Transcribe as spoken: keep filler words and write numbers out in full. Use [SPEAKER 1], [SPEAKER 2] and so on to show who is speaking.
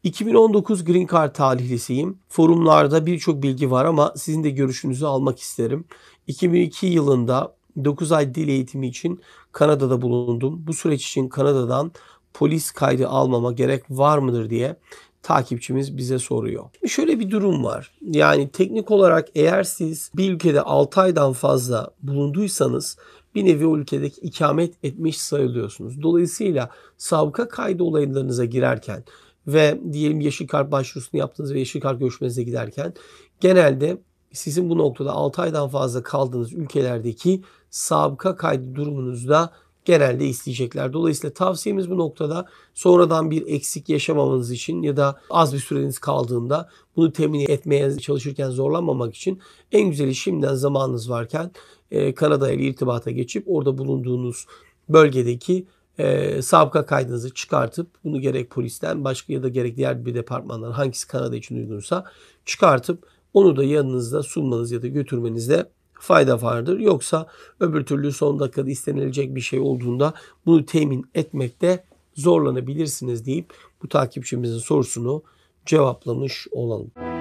[SPEAKER 1] iki bin on dokuz Green Card talihlisiyim. Forumlarda birçok bilgi var ama sizin de görüşünüzü almak isterim. iki bin iki yılında dokuz ay dil eğitimi için Kanada'da bulundum. Bu süreç için Kanada'dan polis kaydı almama gerek var mıdır diye takipçimiz bize soruyor. Şöyle bir durum var. Yani teknik olarak eğer siz bir ülkede altı aydan fazla bulunduysanız bir nevi o ülkedeki ikamet etmiş sayılıyorsunuz. Dolayısıyla sabıka kaydı olaylarınıza girerken ve diyelim yeşil kart başvurusunu yaptınız ve yeşil kart görüşmenize giderken genelde sizin bu noktada altı aydan fazla kaldığınız ülkelerdeki sabıka kaydı durumunuzda genelde isteyecekler. Dolayısıyla tavsiyemiz bu noktada sonradan bir eksik yaşamamanız için ya da az bir süreniz kaldığında bunu temin etmeye çalışırken zorlanmamak için en güzeli şimdiden zamanınız varken Kanada ile irtibata geçip orada bulunduğunuz bölgedeki e, sabıka kaydınızı çıkartıp bunu gerek polisten başka ya da gerek diğer bir departmandan hangisi Kanada için uygunsa çıkartıp onu da yanınızda sunmanız ya da götürmenizde fayda vardır. Yoksa öbür türlü son dakikada istenilecek bir şey olduğunda bunu temin etmekte zorlanabilirsiniz deyip bu takipçimizin sorusunu cevaplamış olalım.